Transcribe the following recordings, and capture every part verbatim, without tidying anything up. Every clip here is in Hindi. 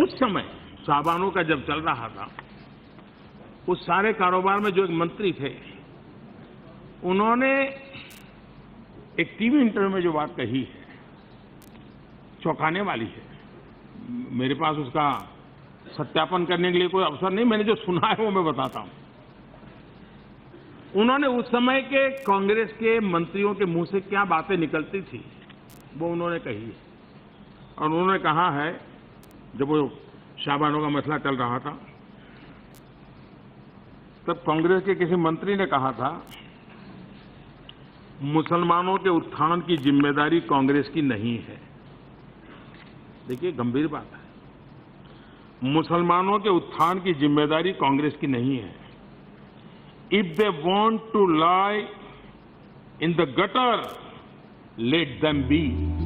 उस समय शाहबानों का जब चल रहा था, उस सारे कारोबार में जो एक मंत्री थे, उन्होंने एक टीवी इंटरव्यू में जो बात कही है, चौंकाने वाली है। मेरे पास उसका सत्यापन करने के लिए कोई अवसर नहीं, मैंने जो सुना है वो मैं बताता हूं। उन्होंने उस समय के कांग्रेस के मंत्रियों के मुंह से क्या बातें निकलती थी वो उन्होंने कही है। और उन्होंने कहा है, जब वो शाहबानों का मसला चल रहा था, तब कांग्रेस के किसी मंत्री ने कहा था, मुसलमानों के उत्थान की जिम्मेदारी कांग्रेस की नहीं है। देखिए, गंभीर बात है। मुसलमानों के उत्थान की जिम्मेदारी कांग्रेस की नहीं है। If they want to lie in the gutter, let them be.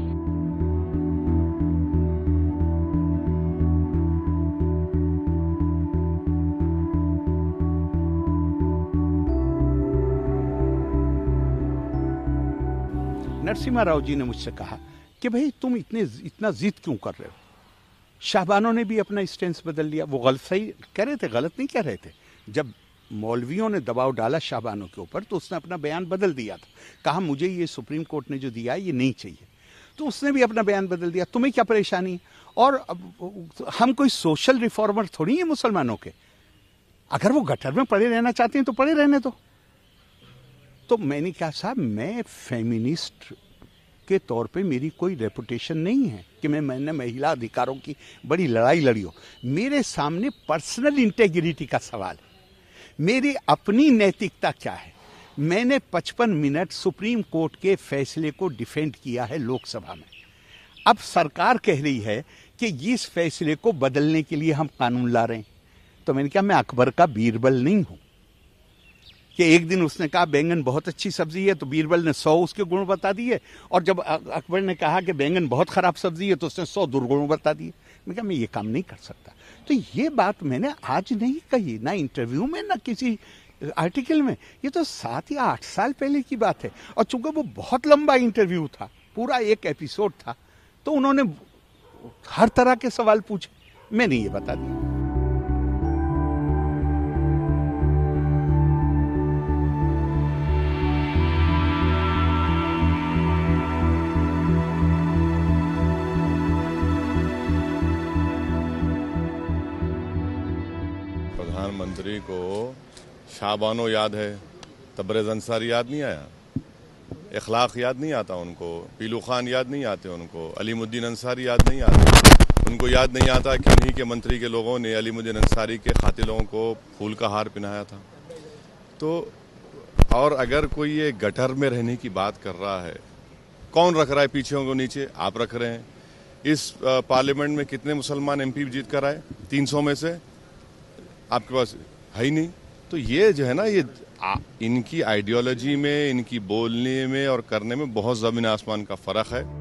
Narasimha Rao ji ने मुझसे कहा कि भाई तुम इतने इतना जिद क्यों कर रहे हो। शाहबानों ने भी अपना स्टैंड बदल लिया। वो गलत सही कह रहे थे, गलत नहीं कह रहे थे। जब मौलवियों ने दबाव डाला शाहबानों के ऊपर तो उसने अपना बयान बदल दिया था, कहा मुझे ये सुप्रीम कोर्ट ने जो दिया है ये नहीं चाहिए। तो उसने भी अपना बयान बदल दिया। तुम्हें क्या परेशानी है? और हम कोई सोशल रिफॉर्मर थोड़ी है मुसलमानों के। अगर वो गटर में पड़े रहना चाहते हैं तो पड़े रहने दो। तो मैंने कहा, साहब मैं फेमिनिस्ट के तौर पे मेरी कोई रेपुटेशन नहीं है कि मैं मैंने महिला अधिकारों की बड़ी लड़ाई लड़ी हो। मेरे सामने पर्सनल इंटेग्रिटी का सवाल है, मेरी अपनी नैतिकता क्या है। मैंने पचपन मिनट सुप्रीम कोर्ट के फैसले को डिफेंड किया है लोकसभा में। अब सरकार कह रही है कि इस फैसले को बदलने के लिए हम कानून ला रहे हैं। तो मैंने कहा, मैं अकबर का बीरबल नहीं हूं कि एक दिन उसने कहा बैंगन बहुत अच्छी सब्जी है तो बीरबल ने सौ उसके गुण बता दिए, और जब अकबर ने कहा कि बैंगन बहुत खराब सब्जी है तो उसने सौ दुर्गुण बता दिए। मैं कहा, मैं ये काम नहीं कर सकता। तो ये बात मैंने आज नहीं कही, ना इंटरव्यू में ना किसी आर्टिकल में। ये तो सात या आठ साल पहले की बात है। और चूंकि वो बहुत लंबा इंटरव्यू था, पूरा एक एपिसोड था, तो उन्होंने हर तरह के सवाल पूछे, मैंने ये बता दिया। प्रधानमंत्री को शाहबानो याद है, तबरेज़ अंसारी याद नहीं आया, इखलाक याद नहीं आता उनको, पीलू खान याद नहीं आते उनको, अलीमुद्दीन अंसारी याद नहीं आते उनको। याद नहीं आता कि उन्हीं के मंत्री के लोगों ने अलीमुद्दीन अंसारी के खातिलों को फूल का हार पहनाया था। तो और अगर कोई ये गटर में रहने की बात कर रहा है, कौन रख रहा है पीछे को नीचे? आप रख रहे हैं। इस पार्लियामेंट में कितने मुसलमान एमपी जीत कर आए? तीन सौ में से आपके पास है ही नहीं। तो ये जो है ना, ये आ, इनकी आइडियोलॉजी में, इनकी बोलने में और करने में बहुत ज़मीन आसमान का फ़र्क है।